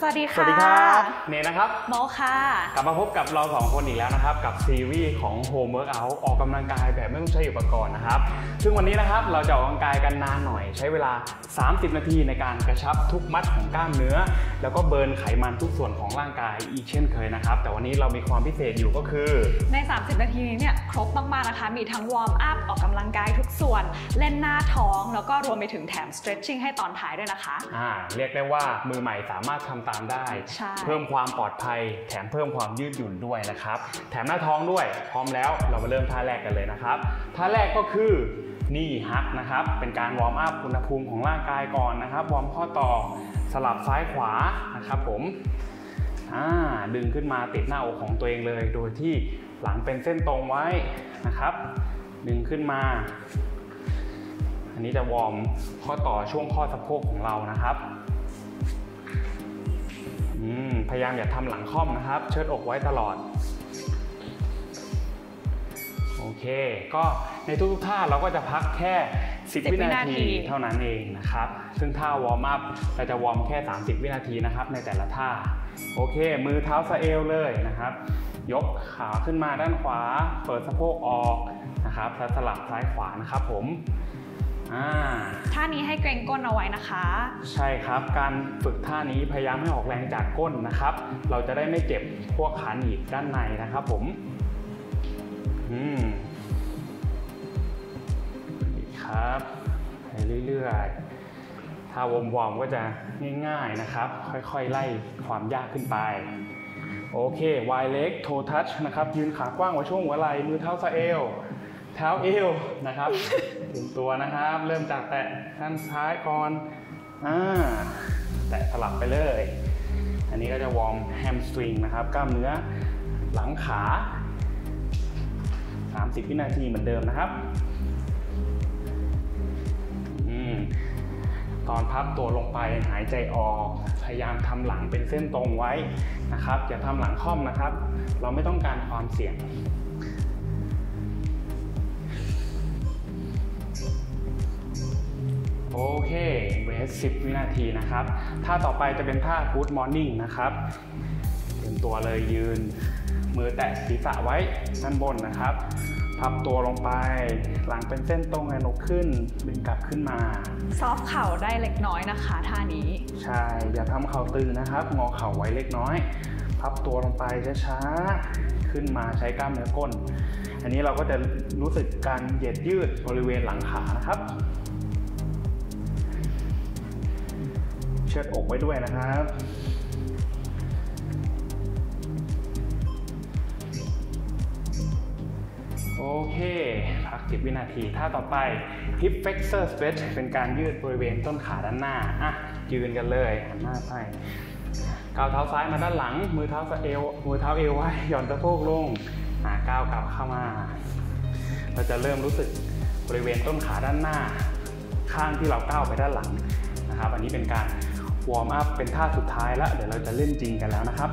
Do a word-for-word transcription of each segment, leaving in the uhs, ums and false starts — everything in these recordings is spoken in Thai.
วัสดีค่ะสวัสดีครับเนนะครับโมค่ะกลับมาพบกับเราสองคนอีกแล้วนะครับกับซีรีส์ของ Home Workout ออกกำลังกายแบบไม่ต้องใช้อุปกรณ์นะครับซึ่งวันนี้นะครับเราจะออกกำลังกายกันนานหน่อยใช้เวลาสามสิบนาทีในการกระชับทุกมัดของกล้ามเนื้อแล้วก็เบิร์นไขมันทุกส่วนของร่างกายอีกเช่นเคยนะครับแต่วันนี้เรามีความพิเศษอยู่ก็คือในสามสิบนาทีนี้เนี่ยครบมากๆนะคะมีทั้งวอร์มอัพออกกำลังกายทุกส่วนเล่นหน้าท้องแล้วก็รวมไปถึงแถม stretching ให้ตอนท้ายด้วยนะคะอ่าเรียกได้ว่ามือใหม่สามารถทำตามได้เพิ่มความปลอดภัยแถมเพิ่มความยืดหยุ่นด้วยนะครับแถมหน้าท้องด้วยพร้อมแล้วเรามาเริ่มท่าแรกกันเลยนะครับท่าแรกก็คือนี่ฮักนะครับเป็นการวอร์มอัพอุณหภูมิของร่างกายก่อนนะครับวอร์มข้อต่อสลับซ้ายขวานะครับผมอ่าดึงขึ้นมาติดหน้าอกของตัวเองเลยโดยที่หลังเป็นเส้นตรงไว้นะครับดึงขึ้นมาอันนี้จะวอร์มข้อต่อช่วงข้อสะโพกของเรานะครับพยายามอย่าทำหลังค่อมนะครับเชิดอกไว้ตลอดโอเคก็ในทุกๆท่าเราก็จะพักแค่สิบวินาทีเท่านั้นเองนะครับซึ่งท่าวอร์มอัพเราจะวอร์มแค่สามสิบวินาทีนะครับในแต่ละท่าโอเคมือเท้าสะเอวเลยนะครับยกขาขึ้นมาด้านขวาเปิดสะโพกออกนะครับแล้วสลับซ้ายขวานะครับผมท่านี้ให้เกรงก้นเอาไว้นะคะใช่ครับการฝึกท่านี้พยายามให้ออกแรงจากก้นนะครับเราจะได้ไม่เจ็บพวกขาหนีบด้านในนะครับผมอืมดีครับไปเรื่อยๆท่าวอร์มๆก็จะง่ายๆนะครับค่อยๆไล่ความยากขึ้นไปโอเค wide leg toe touch นะครับยืนขากว้างไว้ช่วงหัวไหล่มือเท้าสะเอวเท้าเอวนะครับถึงตัวนะครับเริ่มจากแตะด้านซ้ายก่อนอ่าแตะสลับไปเลยอันนี้ก็จะวอร์มแฮมสตริงนะครับกล้ามเนื้อหลังขาสามสิบวินาทีเหมือนเดิมนะครับอืมตอนพับตัวลงไปหายใจออกพยายามทำหลังเป็นเส้นตรงไว้นะครับอย่าทำหลังค่อมนะครับเราไม่ต้องการความเสี่ยงโอเคเวทสิบวินาทีนะครับท่าต่อไปจะเป็นท่า Good Morning นะครับเตรียมตัวเลยยืนมือแตะศีรษะไว้ด้านบนนะครับพับตัวลงไปหลังเป็นเส้นตรงแอนกขึ้นดึงกลับขึ้นมาซอฟเข่าได้เล็กน้อยนะคะท่านี้ใช่อย่าทำเข่าตึงนะครับงอเข่าไว้เล็กน้อยพับตัวลงไปช้าๆขึ้นมาใช้กล้ามเนื้อก้นอันนี้เราก็จะรู้สึกการเหยียดยืดบริเวณหลังขานะครับเชิดอกไว้ด้วยนะครับโอเคพักสิบวินาทีท่าต่อไป hip flexor stretch เป็นการยืดบริเวณต้นขาด้านหน้าอ่ะยืนกันเลยหันหน้าไปก้าวเท้าซ้ายมาด้านหลังมือเท้าเอวมือเท้าเอวไว้หย่อนสะโพกลงอ่ะก้าวกลับเข้ามาเราจะเริ่มรู้สึกบริเวณต้นขาด้านหน้าข้างที่เราก้าวไปด้านหลังนะครับอันนี้เป็นการวอร์มอัพเป็นท่าสุดท้ายแล้วเดี๋ยวเราจะเล่นจริงกันแล้วนะครับ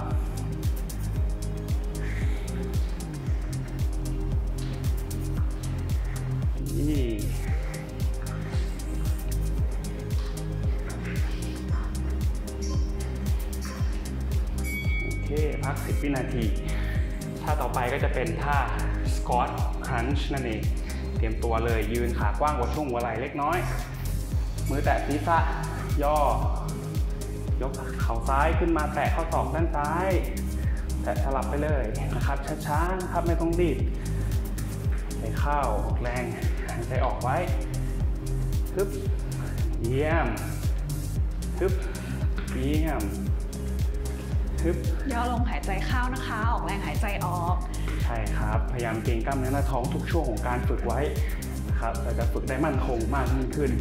โอเคพักสิบวินาทีท่าต่อไปก็จะเป็นท่า Squat Crunch นั่นเองเตรียมตัวเลยยืนขากว้างกว่าช่วงหัวไหล่เล็กน้อยมือแตะศีรษะย่อยกเข่าซ้ายขึ้นมาแตะข้อศอกด้านซ้ายแตะสลับไปเลยนะครับช้าๆนะครับไม่ต้องรีบใจเข้าออกแรงหายใจออกไว้ฮึบเยี่ยมฮึบเยี่ยมฮึบย่อลงหายใจเข้านะคะออกแรงหายใจออกใช่ครับพยายามเกร็งกล้ามเนื้อหน้าท้องทุกช่วงของการฝึกไว้นะครับเราจะฝึกได้มั่นคงมากยิ่งขึ้น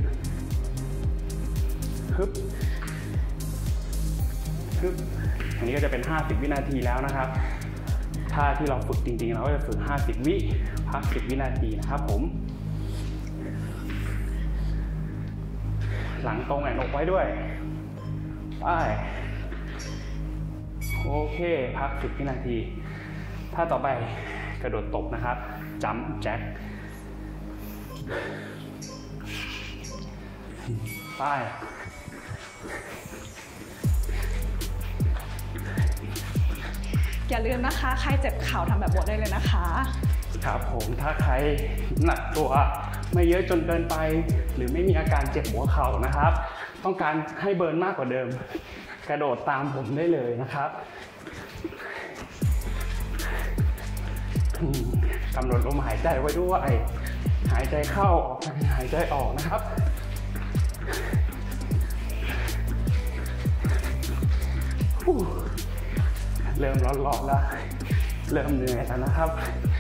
ฮึบอันนี้ก็จะเป็นห้าสิบวินาทีแล้วนะครับท่าที่เราฝึกจริงๆเราก็จะฝึกห้าสิบวิพักสิบวินาทีนะครับผมหลังตรงแอนอกไว้ด้วยไปโอเคพักสิบวินาทีท่าต่อไปกระโดดตบนะครับจัมป์แจ็คไปอย่าลืมนะคะใครเจ็บเข่าทำแบบโบ๊ทได้เลยนะคะครับผมถ้าใครหนักตัวไม่เยอะจนเกินไปหรือไม่มีอาการเจ็บหัวเข่านะครับต้องการให้เบิร์นมากกว่าเดิมกระโดดตามผมได้เลยนะครับกำหนดลมหายใจไว้ด้วยหายใจเข้าออกหายใจออกนะครับเริ่มร้อนๆแล้วเริ่มเหนื่อยแล้วนะครับ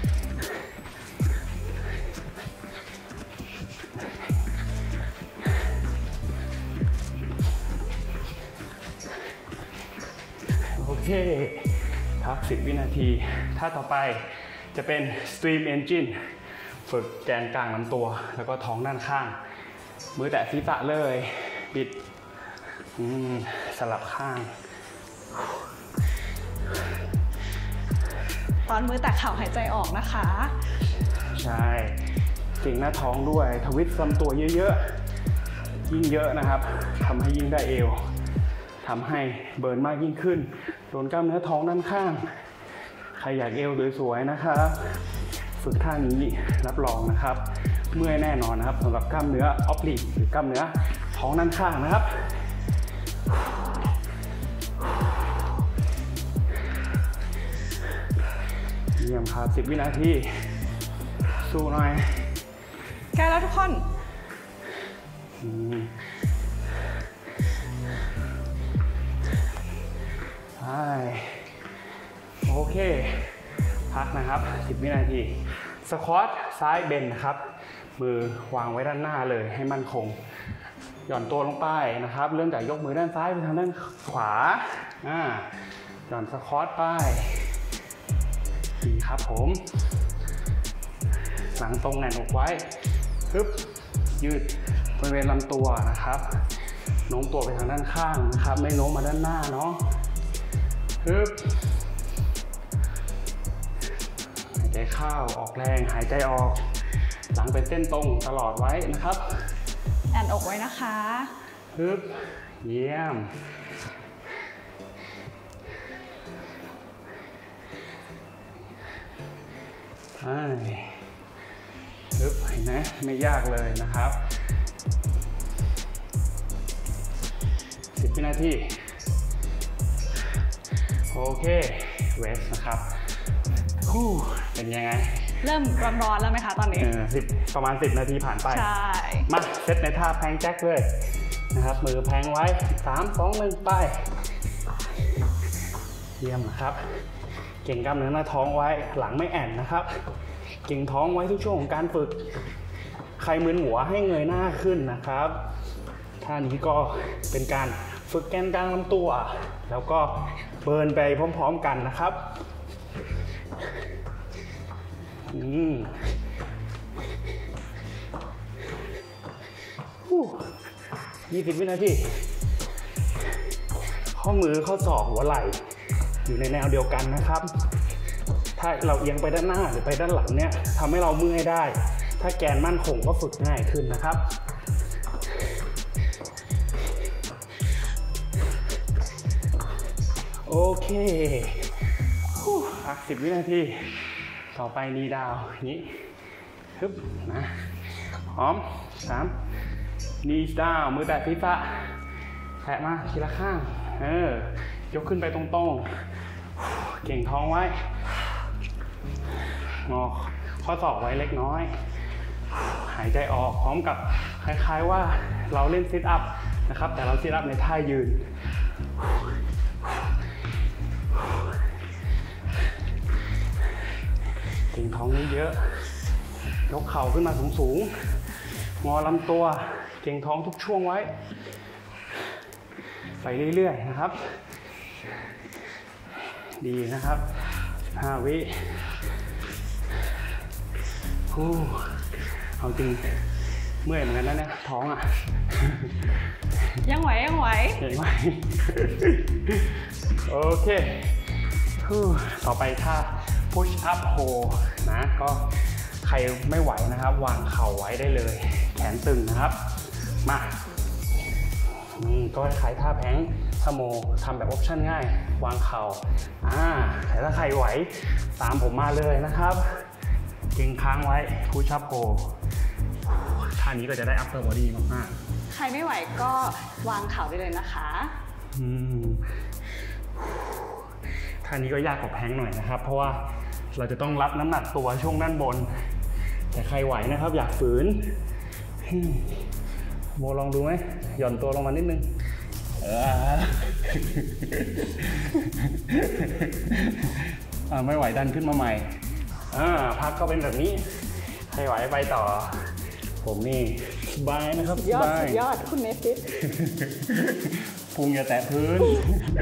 โอเคพักสิบวินาทีท่าต่อไปจะเป็น Stream Engine ฝึกแกนกลางลำตัวแล้วก็ท้องด้านข้างมือแตะศีรษะเลยบิดสลับข้างตอนมือแตะเข่าหายใจออกนะคะใช่เก่งหน้าท้องด้วยทวิสต์ลำตัวเยอะๆยิ่งเยอะนะครับทำให้ยิ่งได้เอวทำให้เบิร์นมากยิ่งขึ้นโดนกล้ามเนื้อท้องด้านข้างใครอยากเอวสวยๆนะครับฝึกท่านี้รับรองนะครับเมื่อยแน่นอนนะครับสำหรับกล้ามเนื้อออฟลิกหรือกล้ามเนื้อท้องด้านข้างนะครับเยี่ยมครับสิบวินาทีสู้หน่อยใกล้แล้วทุกคนใช่โอเคพักนะครับสิบวินาทีสควอตซ้ายเบนนะครับมือวางไว้ด้านหน้าเลยให้มั่นคงหย่อนตัวลงไปนะครับเริ่มจากยกมือด้านซ้ายไปทางด้านขวาอ่าหย่อนสควอตไปดีครับผมหลังตรงแหน่นอกไว้ปึ๊บยืดบริเวณลำตัวนะครับโน้มตัวไปทางด้านข้างนะครับไม่โน้มมาด้านหน้าเนาะปึ๊บหายใจเข้าออกแรงหายใจออกหลังเป็นเส้นตรงตลอดไว้นะครับแอนอกไว้นะคะปึ๊บเยี่ยมใช่ปึ๊บเห็นไหมไม่ยากเลยนะครับสิบวินาทีโอเคเวสนะครับฮู้เป็นยังไงเริ่มร้อนๆแล้วไหมคะตอนนี้เออสิบประมาณสิบนาทีผ่านไปใช่มาเซตในท่าแพงแจ็คเลยนะครับมือแพงไว้สาม สอง หนึ่งไปเยี่ยมนะครับเก่งกล้ามเนื้อหน้าท้องไว้หลังไม่แอนนะครับเก่งท้องไว้ทุกช่วงของการฝึกใครมึนหัวให้เงยหน้าขึ้นนะครับท่านี้ก็เป็นการฝึกแกนกลางลำตัวแล้วก็เบิร์นไปพร้อมๆกันนะครับอืมยี่สิบวินาทีข้อมือข้อศอกหัวไหล่อยู่ในแนวเดียวกันนะครับถ้าเราเอียงไปด้านหน้าหรือไปด้านหลังเนี่ยทำให้เราเมื่อยได้ถ้าแกนมั่นคงก็ฝึกง่ายขึ้นนะครับโอเคพักสิบวินาทีต่อไปนีดาวนี้ฮึบนะพร้อมสามนีดาวมือแตะศีรษะแตะมาทีละข้างเออยกขึ้นไปตรงๆเก่งท้องไว้งอข้อศอกไว้เล็กน้อยหายใจออกพร้อมกับคล้ายๆว่าเราเล่นซิทอัพนะครับแต่เราซิทอัพในท่ายืนเก่งท้องเยอะๆยกเข่าขึ้นมาสูงๆงอลำตัวเก่งท้องทุกช่วงไว้ไปเรื่อยๆนะครับดีนะครับห้าวิฮู้เอาจริงเมื่อยเหมือนกันนะเนี่ยท้องอ่ะยังไหวยังไหวยังไหวโอเคฮู้ต่อไปท่า push up hold นะก็ใครไม่ไหวนะครับวางเข่าไว้ได้เลยแขนตึงนะครับมาก็คล้ายท่าแพงถ้าโมทำแบบออปชั่นง่ายวางเข่าอ่าแต่ถ้าใครไหวตามผมมาเลยนะครับเก่งค้างไว้พุชอัพโฮท่านี้ก็จะได้ upper body มากๆใครไม่ไหวก็วางเข่าได้เลยนะคะอืมท่านี้ก็ยากกว่าแพงหน่อยนะครับเพราะว่าเราจะต้องรับน้ำหนักตัวช่วงด้านบนแต่ใครไหวนะครับอยากฝืนโมลองดูไหมหย่อนตัวลงมานิดนึงเออไม่ไหวดันขึ้นมาใหม่อ่าพักก็เป็นแบบนี้ใครไหวไปต่อผมนี่สบายนะครับยอดสุดยอดคุณเนฟิตพุงอย่าแตะพื้น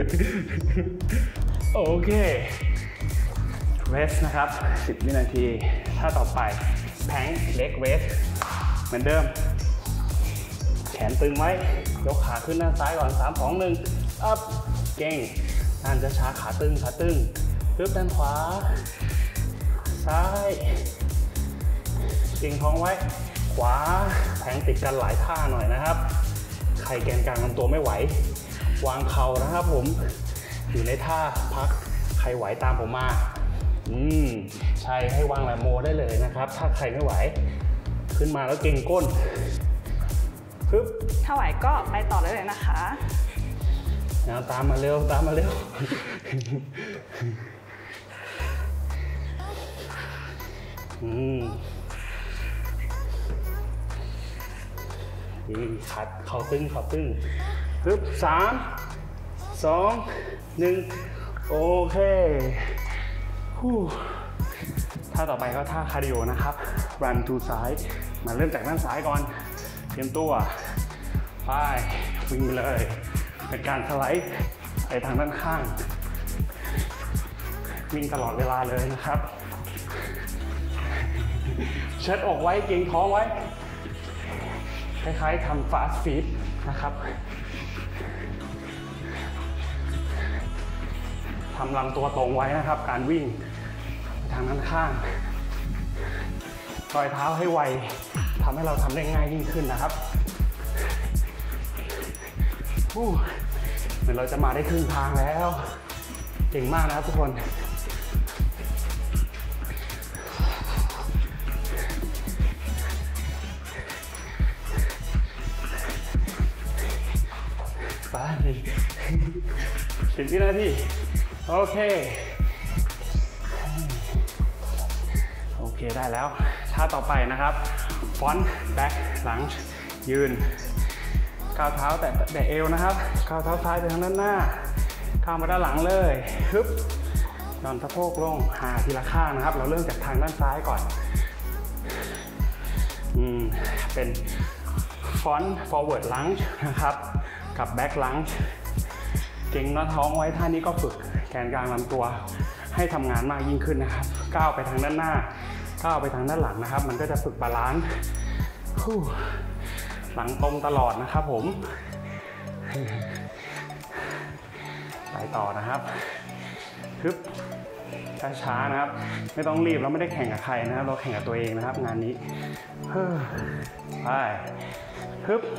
โอเคเรสนะครับสิบวินาทีถ้าต่อไปแพงเล็กเรสเหมือนเดิมแขนตึงไว้ยกขาขึ้นด้านซ้ายก่อนสาม สอง หนึ่งอัพเก่งด้านจะช้าขาตึงขาตึงปึ๊บด้านขวาซ้ายเก่งท้องไว้ขวาแผงติดกันหลายท่าหน่อยนะครับใครแกนกลางลำตัวไม่ไหววางเข่านะครับผมอยู่ในท่าพักใครไหวตามผมมาอืมใช่ให้วางแบบโมได้เลยนะครับถ้าใครไม่ไหวขึ้นมาแล้วเก่งก้นปึ๊บถ้าไหวก็ไปต่อได้เลยนะคะนะตามมาเร็วตามมาเร็วอืมดีขัดเข่าตึงเข่าตึงปึ๊บสามสองหนึ่งโอเคท่าต่อไปก็ท่าคาร์ดิโอนะครับ run to ซ้ายมาเริ่มจากด้านซ้ายก่อนเตรียมตัวไปวิ่งไปเลยเป็นการสไลด์ไปทางด้านข้างวิ่งตลอดเวลาเลยนะครับเช็ดอกไว้เกร็งท้องไว้คล้ายๆทำ fast feed นะครับทำลำตัวตรงไว้นะครับการวิ่งทางด้านข้างปล่อยเท้าให้ไวทำให้เราทำได้ง่ายยิ่งขึ้นนะครับเหมือนเราจะมาได้ครึ่งทางแล้วเก่งมากนะครับทุกคนไปสิบวินาทีโอเคโอเคได้แล้วท่าต่อไปนะครับฟอนต์แบ็คหลังยืนก้าวเท้าแต่แต่เอวนะครับก้าวเท้าซ้ายไปทางด้านหน้าข้ามมาด้านหลังเลยฮึบนอนสะโพกลงหาทีละข้างนะครับเราเริ่มจากทางด้านซ้ายก่อนอืมเป็นฟอนต์ forward lunge นะครับกับแบ็คลังจ์เก่งหน้าท้องไว้ท่านี้ก็ฝึกแกนกลางลำตัวให้ทำงานมากยิ่งขึ้นนะครับก้าวไปทางด้านหน้าก้าวไปทางด้านหลังนะครับมันก็จะฝึกบาลานซ์หลังตรงตลอดนะครับผมไปต่อนะครับฮึบช้าๆนะครับไม่ต้องรีบเราไม่ได้แข่งกับใครนะครับเราแข่งกับตัวเองนะครับงานนี้เฮ้ยไปฮึบ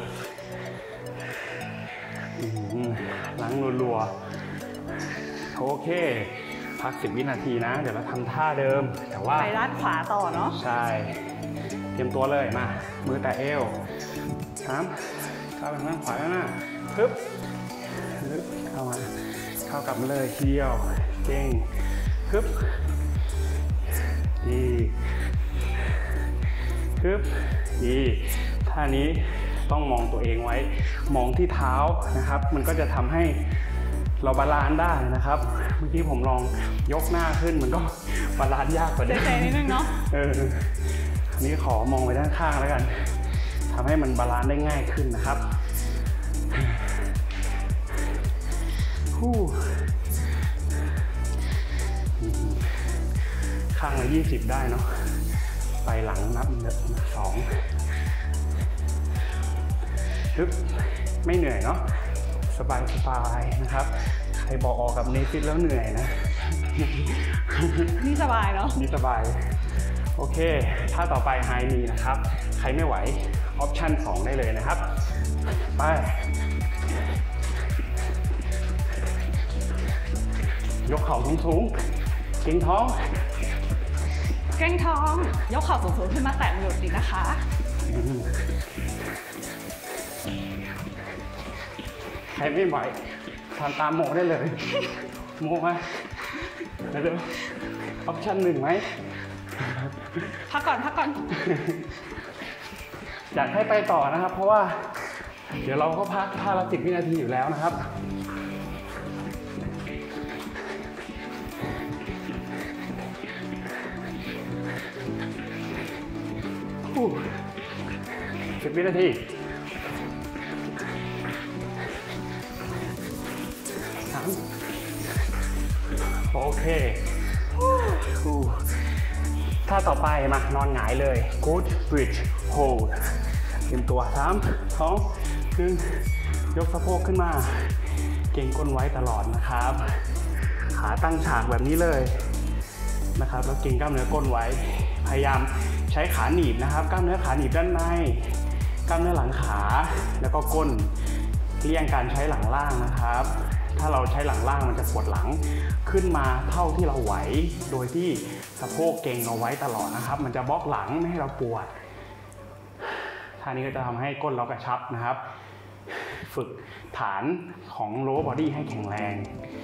หลังรัวๆโอเคพักสิบวินาทีนะเดี๋ยวเราทำท่าเดิมแต่ว่าไปด้านขวาต่อเนาะใช่เตรียมตัวเลยมามือแตะเอวสามเข้าไปด้านขวาด้านหน้าปึ๊บเข้ามาเข้ากลับมาเลยทีเดียวเก่งปึ๊บดีปึ๊บดีท่านี้ต้องมองตัวเองไว้มองที่เท้านะครับมันก็จะทำให้เราบาลานซ์ได้นะครับเมื่อกี้ผมลองยกหน้าขึ้นมันก็บาลานซ์ยากกว่าเดิมใจนิดนึงเนาะเอออันนี้ขอมองไปด้านข้างแล้วกันทำให้มันบาลานซ์ได้ง่ายขึ้นนะครับข้างละยี่สิบได้เนาะไปหลังนับหนึ่งสองฮึบไม่เหนื่อยเนาะสบายสบายนะครับใครบอกออกกับเนฟิตแล้วเหนื่อยนะนี่สบายเนาะนี่สบายโอเคถ้าต่อไปไฮนีนะครับใครไม่ไหวออปชั่นสองได้เลยนะครับไปยกเข่าสูงๆเก่งท้องเก่งท้องยกเข่าสูงๆขึ้นมาแตะมือดีนะคะใครไม่ไหวทำตามโมได้เลยโมมาเร็วออปชั่นหนึ่งไหมพักก่อนพักก่อนอยากให้ไปต่อนะครับเพราะว่าเดี๋ยวเราก็พักท่าละสิบวินาทีอยู่แล้วนะครับสิบวินาทีสามโอเคท่าต่อไปมานอนหงายเลย good bridge hold เตรียมตัวสามสองหนึ่งยกสะโพกขึ้นมาเก่งก้นไว้ตลอดนะครับขาตั้งฉากแบบนี้เลยนะครับแล้วเก่งกล้ามเนื้อก้นไว้พยายามใช้ขาหนีบนะครับกล้ามเนื้อขาหนีบด้านในกล้ามเนื้อหลังขาแล้วก็ก้นเลี่ยงการใช้หลังล่างนะครับถ้าเราใช้หลังล่างมันจะปวดหลังขึ้นมาเท่าที่เราไหวโดยที่สะโพกเก่งเอาไว้ตลอดนะครับมันจะบล็อกหลังไม่ให้เราปวดท่านี้ก็จะทำให้ก้นเรากระชับนะครับฝึกฐานของ lower body ให้แข็งแรง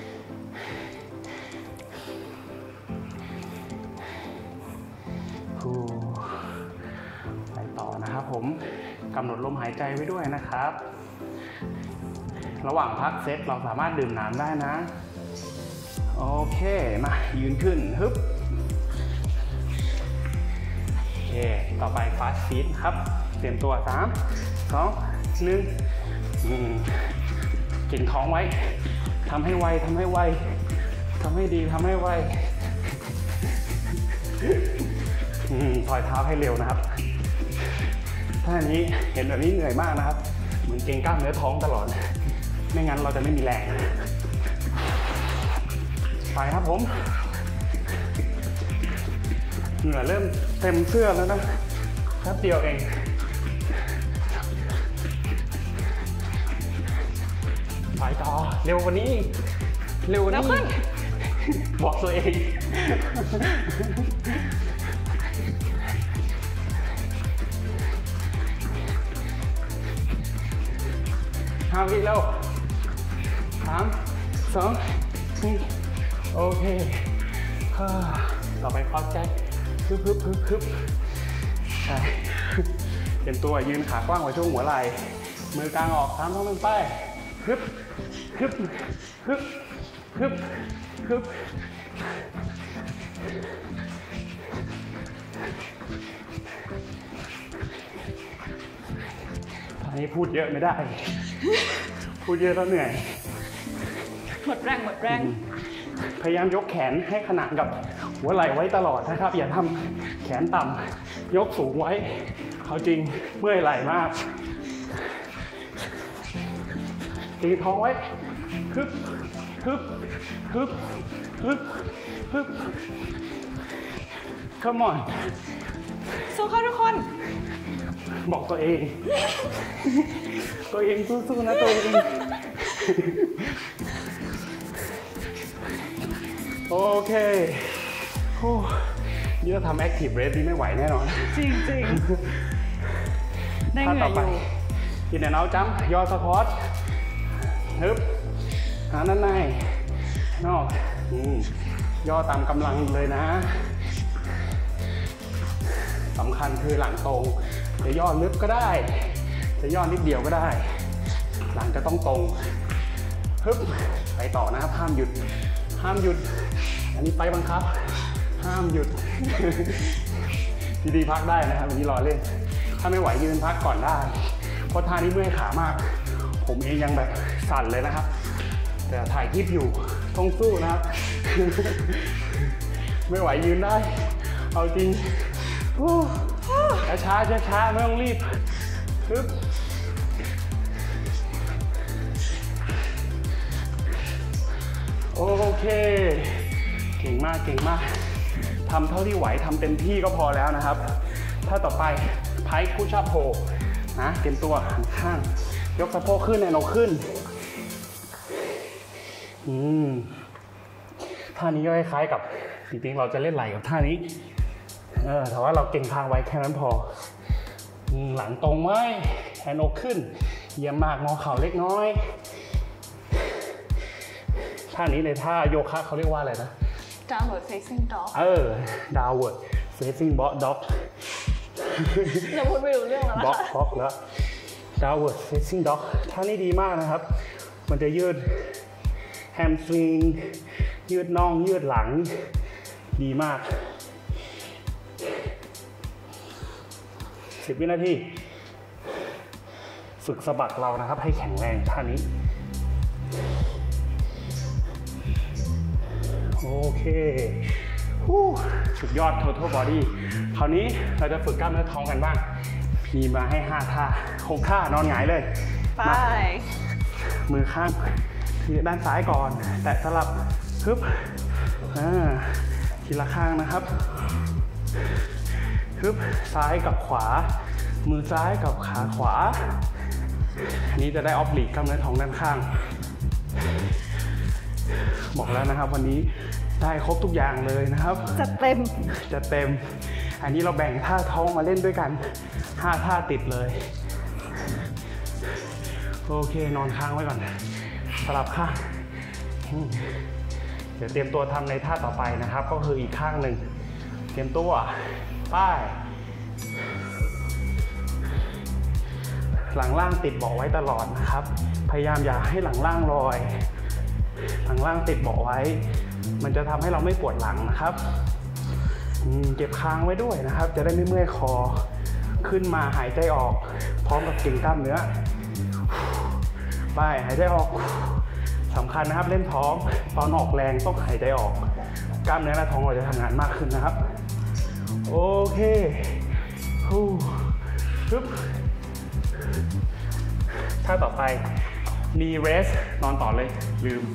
ไปต่อนะครับผมกำหนดลมหายใจไว้ด้วยนะครับระหว่างพักเซตเราสามารถดื่มน้ำได้นะโอเคมายืนขึ้นฮึบโอเคต่อไป fast feet ครับเตรียมตัวสามสองหนึ่งเก่งท้องไว้ทำให้ไวทำให้ไวทำให้ดีทำให้ไวถอยเท้าให้เร็วนะครับท่านี้เห็นแบบนี้เหนื่อยมากนะครับเหมือนเก่งกล้ามเนื้อท้องตลอดไม่งั้นเราจะไม่มีแรงไปครับผมเหงื่อเริ่มเต็มเสื้อแล้วนะแป๊บเดียวเองไปต่อเร็วกว่านี้เร็วกว่านี้บอกตัวเองห้าวิแล้วสามสองหนึ่งโอเคต่อไปคอสใจฮึบฮึบฮึบฮึบใช่เตรียมตัวยืนขากว้างไว้ช่วงหัวไหล่มือกลางออกสามสองหนึ่งไปฮึบฮึบฮึบฮึบฮึบตอนนี้พูดเยอะไม่ได้พูดเยอะแล้วเหนื่อยหมดแรงหมดแรงพยายามยกแขนให้ขนานกับหัวไหล่ไว้ตลอดนะครับอย่าทำแขนต่ำยกสูงไว้เอาจริงเมื่อยไหล่มากตีท้องไว้ฮึบฮึบฮึบฮึบฮึบ Come on สู้เขาทุกคนบอกตัวเองตัวเองสู้ๆนะตัวเองโอเคโอ้นี่เราทำ active rest นี่ไม่ไหวแน่นอนจริงๆได้เหนื่อยอยู่กินแต่เอาจัมย่อสควอตฮึบหาด้านในนอกย่อตามกำลังเลยนะสำคัญคือหลังตรงจะย่อลึกก็ได้จะย่อนิดเดียวก็ได้หลังจะต้องตรงฮึบไปต่อนะครับห้ามหยุดห้ามหยุดอันนี้ไปบังคับห้ามหยุดดีๆพักได้นะครับอันนี้รอเล่นถ้าไม่ไหวยืนพักก่อนได้เพราะท่านี้เมื่อยขามากผมเองยังแบบสั่นเลยนะครับแต่ถ่ายคลิปอยู่ต้องสู้นะครับไม่ไหวยืนได้เอาจริงช้าช้าช้าไม่ต้องรีบฮึบโอเคเก่งมากเก่งมากทำเท่าที่ไหวทำเต็มที่ก็พอแล้วนะครับถ้าต่อไปไพร์พุชอัพโฮนะเตรียมตัวหันข้างยกสะโพกขึ้นแนวขึ้นอืมท่านี้ก็คล้ายๆกับจริงๆเราจะเล่นไหล่กับท่านี้เออแต่ว่าเราเก่งคางไว้แค่นั้นพอหลังตรงไว้แขนอกขึ้นเยี่ยมมากงอเข่าเล็กน้อยท่านี้ในท่าโยคะเขาเรียกว่าอะไรนะ downward facing dog เออ downward facing dog เราพูดไม่รู้เรื่องแล้วบล็อกบล็อกแล้ว downward facing dog ท่านี้ดีมากนะครับมันจะยืดแฮมสตริงยืดน่องยืดหลังดีมากสิบวินาทีฝึกสะบักเรานะครับให้แข็งแรงท่านี้โอเคสุดยอด total body คราวนี้เราจะฝึกกล้ามเนื้อท้องกันบ้างมีมาให้ห้าท่าหกท่านอนหงายเลยไปมือข้างด้านซ้ายก่อนแตะสลับฮึบอ่าทีละข้างนะครับฮึบซ้ายกับขวามือซ้ายกับขาขวาอันนี้จะได้ออฟลีกกล้ามเนื้อท้องด้านข้างบอกแล้วนะครับวันนี้ได้ครบทุกอย่างเลยนะครับจะเต็มจะเต็มอันนี้เราแบ่งท่าท้องมาเล่นด้วยกันห้าท่าติดเลยโอเคนอนค้างไว้ก่อนสลับข้างเดี๋ยวเตรียมตัวทำในท่าต่อไปนะครับก็คืออีกข้างหนึ่งเตรียมตัวป้ายหลังล่างติดเบาะไว้ตลอดนะครับพยายามอย่าให้หลังล่างลอยหลังล่างติดเบาะไว้มันจะทำให้เราไม่ปวดหลังนะครับเก็บค้างไว้ด้วยนะครับจะได้ไม่เมื่อยคอขึ้นมาหายใจออกพร้อมกับเก่งกล้ามเนื้อไปหายใจออกสำคัญนะครับเล่นท้องตอนออกแรงต้องหายใจออกกล้ามเนื้อหน้าท้องเราจะทำงานมากขึ้นนะครับโอเคฮู้ฮึบท่าต่อไป knee rest นอนต่อเลยลืม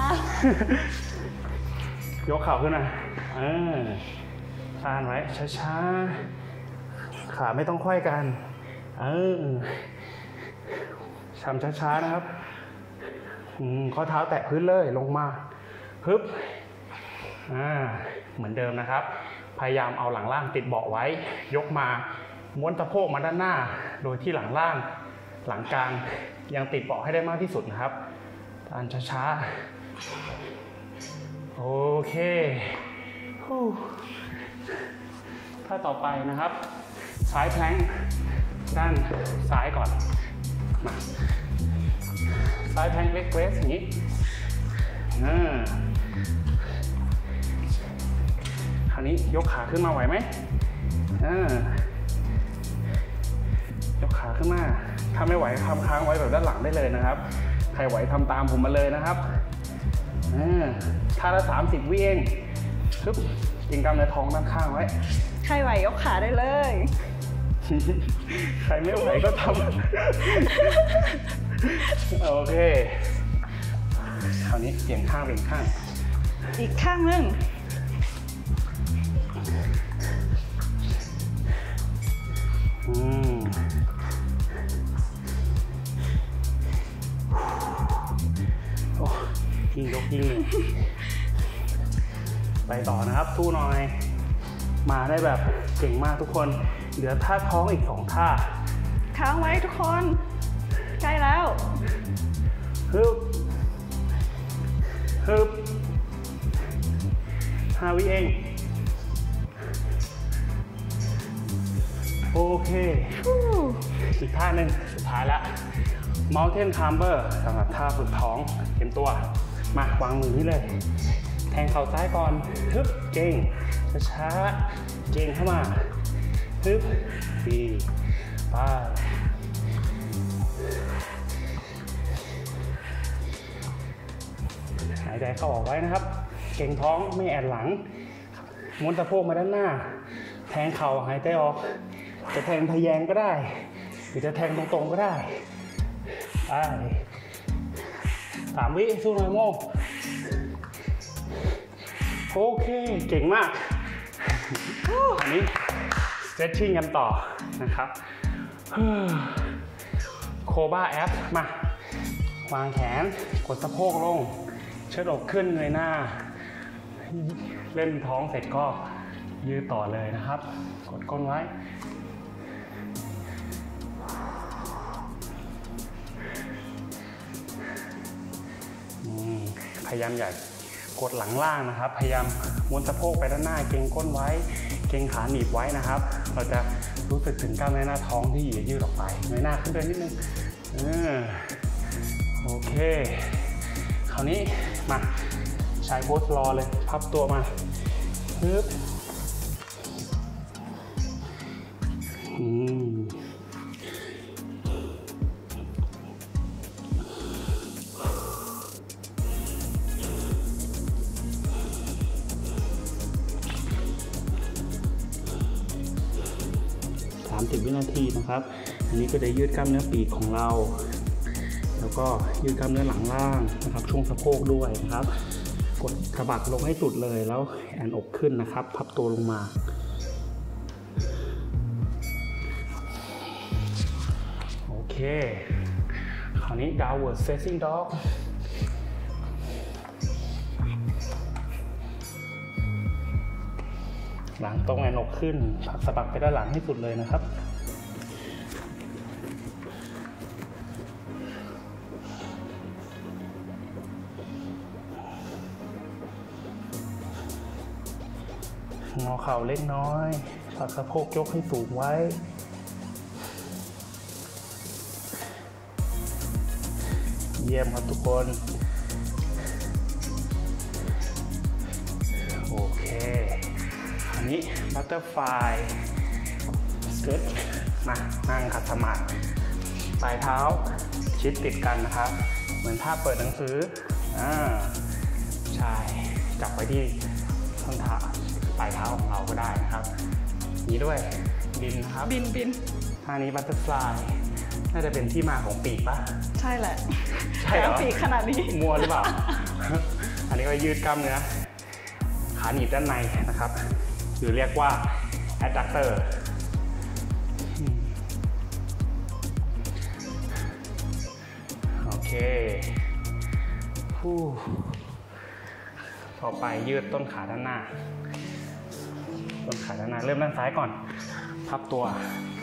ยกเข่าขึ้นมาเออคลานไว้ช้าๆขาไม่ต้องไขว้กันเออทำช้าๆนะครับข้อเท้าแตะพื้นเลยลงมาฮึบอ่าเหมือนเดิมนะครับพยายามเอาหลังล่างติดเบาะไว้ยกมาม้วนสะโพกมาด้านหน้าโดยที่หลังล่างหลังกลางยังติดเบาะให้ได้มากที่สุดนะครับทานช้าๆโอเคท่าต่อไปนะครับซ้ายแพลงด้านซ้ายก่อนมาซ้ายแพลงเล็กเวสอย่างนี้คราวนี้ยกขาขึ้นมาไหวไหมยกขาขึ้นมาถ้าไม่ไหวทำค้างไว้แบบด้านหลังได้เลยนะครับใครไหวทำตามผมมาเลยนะครับท่าละสามสิบวิเองปึ๊บยิงกล้ามเนื้อท้องด้านข้างไว้ใครไหวยกขาได้เลยใครไม่ไหวก็ทำโอเคคราวนี้เปลี่ยนข้างเปลี่ยนข้างอีกข้างนึงอืมโอ้ยิงยกยิงไปต่อนะครับสู้หน่อยมาได้แบบเก่งมากทุกคนเหลือท่าท้องอีกสองท่าค้างไว้ทุกคนใกล้แล้วฮึบฮึบห้าวิเองโอเคอีกท่าหนึ่งสุดท้ายละ Mountain Climber สำหรับท่าฝึกท้องเตรียมตัวมาวางมือนี่เลยแทงเข่าซ้ายก่อนฮึบเก่งช้าๆเก่งเข้ามาฮึบดีไปหายใจเข้าออกไว้นะครับเก่งท้องไม่แอนหลังม้วนสะโพกมาด้านหน้าแทงเข่าหายใจออกจะแทงทะแยงก็ได้หรือจะแทงตรงๆก็ได้ไปสามวิสู้หน่อยโม่โอเคเก่งมากอันนี้ stretching กันต่อนะครับโคบาแอปมาวางแขนกดสะโพกลงเชิดอกขึ้นเงยหน้าเล่นท้องเสร็จก็ยืดต่อเลยนะครับกดก้นไว้พยายามอย่ากดหลังล่างนะครับพยายามม้วนสะโพกไปด้านหน้าเกร็งก้นไว้เกร็งขาหนีบไว้นะครับเราจะรู้สึกถึงกล้ามเนื้อหน้าท้องที่ยืดออกไปเงยหน้าขึ้นไปนิดนึงโอเคคราวนี้มาใช้โพสรอเลยพับตัวมาปึ๊บอืมสามสิบวินาทีนะครับอันนี้ก็จะยืดกล้ามเนื้อปีกของเราแล้วก็ยืดกล้ามเนื้อหลังล่างนะครับช่วงสะโพกด้วยนะครับกดสะบักลงให้สุดเลยแล้วแอนอกขึ้นนะครับพับตัวลงมาโอเคคราวนี้ downward facing dog หลังตรงแอนอกขึ้นผลักสะบักไปด้านหลังให้สุดเลยนะครับงอเข่าเล็กน้อยผลักสะโพกยกให้สูงไว้เยี่ยมครับทุกคนโอเคอันนี้บัตเตอร์ฟลายสเกิร์ตมานั่งขัดสมาธิปลายเท้าชิดติดกันนะครับเหมือนท่าเปิดหนังสืออ่าใช่จับไว้ที่ส้นเท้าปลายเท้าของเราก็ได้นะครับนี้ด้วยบินนะครับบินบินท่านี้บัตเตอร์ฟลายน่าจะเป็นที่มาของปีกปะใช่แหละใช่เหรอปีกขนาดนี้มัวหรือเปล่า อันนี้ก็ยืดกล้ามเนื้อขาหนีบด้านในนะครับหรือเรียกว่า adductor โอเคต่อไปยืดต้นขาด้านหน้าต้นขาด้านหน้าเริ่มด้านซ้ายก่อนพับตัว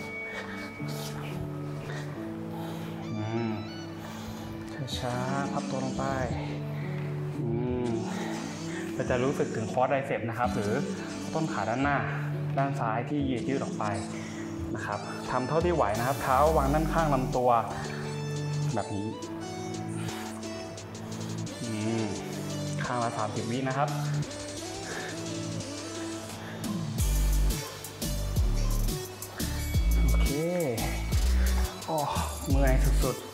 ช้าๆพับตัวลงไปเราจะรู้สึกถึงคอร์สไดเซปนะครับหรือต้นขาด้านหน้าด้านซ้ายที่ยืดยืดออกไปนะครับทำเท่าที่ไหวนะครับเท้าวางด้านข้างลำตัวแบบนี้ข้างละสามสิบวินะครับโอเคโอ้เมื่อยสุดๆ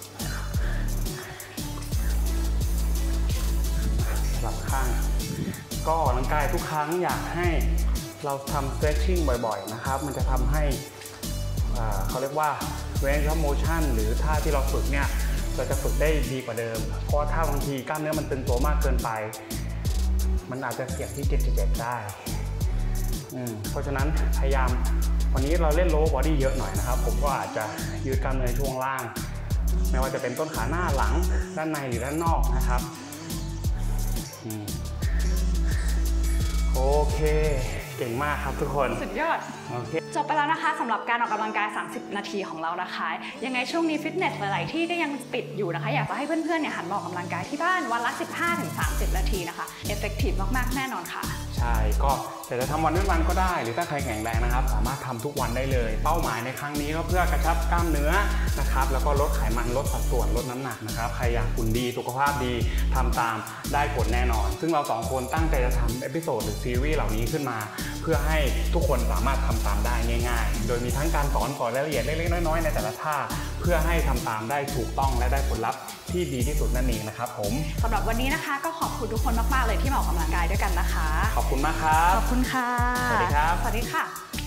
สลับข้างก็ออกกำลังกายทุกครั้งอยากให้เราทำ stretching บ่อยๆนะครับมันจะทำให้เขาเรียกว่า range of motion หรือท่าที่เราฝึกเนี่ยเราจะฝึกได้ดีกว่าเดิมเพราะถ้าบางทีกล้ามเนื้อมันตึงตัวมากเกินไปมันอาจจะเสี่ยงที่จะเจ็บได้เพราะฉะนั้นพยายามวันนี้เราเล่น lower body เยอะหน่อยนะครับผมก็อาจจะยืดกล้ามเนื้อช่วงล่างไม่ว่าจะเป็นต้นขาหน้าหลังด้านในหรือด้านนอกนะครับโอเคเก่งมากครับทุกคนสุดยอดโอเคจบไปแล้วนะคะสำหรับการออกกำลังกายสามสิบนาทีของเรานะคะยังไงช่วงนี้ฟิตเนสหลายๆที่ก็ยังปิดอยู่นะคะอยากจะให้เพื่อนๆเนี่ยหันมาออกกำลังกายที่บ้านวันละ สิบห้าถึงสามสิบ นาทีนะคะเอฟเฟกตีฟมากๆแน่นอนค่ะใช่ก็แต่จะทำวันเว้นวันก็ได้หรือถ้าใครแข็งแรงนะครับสามารถทำทุกวันได้เลยเป้าหมายในครั้งนี้ก็เพื่อกระชับกล้ามเนื้อนะครับแล้วก็ลดไขมันลดสัดส่วนลดน้ำหนักนะครับใครอยากหุ่นดีสุขภาพดีทำตามได้ผลแน่นอนซึ่งเราสองคนตั้งใจจะทำเอพิโซดหรือซีรีส์เหล่านี้ขึ้นมาเพื่อให้ทุกคนสามารถทำตามได้ง่ายๆโดยมีทั้งการสอนสอนรายละเอียดเล็กๆน้อยๆในแต่ละท่าเพื่อให้ทำตามได้ถูกต้องและได้ผลลัพธ์ที่ดีที่สุดนั่นเองนะครับผมสำหรับวันนี้นะคะก็ขอบคุณทุกคนมากๆเลยที่มาออกกำลังกายด้วยกันนะคะขอบคุณมากครับขอบคุณค่ะสวัสดีครับสวัสดีค่ะ